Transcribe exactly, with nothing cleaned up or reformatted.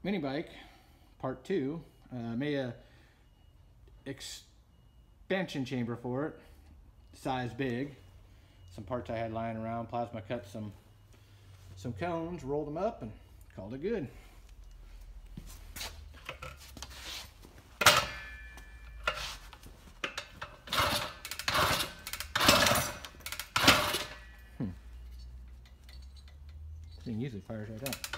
mini bike, part two. Uh, made a expansion chamber for it, size big. Some parts I had lying around, plasma cut some some cones, rolled them up, and called it good. Hmm. This thing usually fires right up.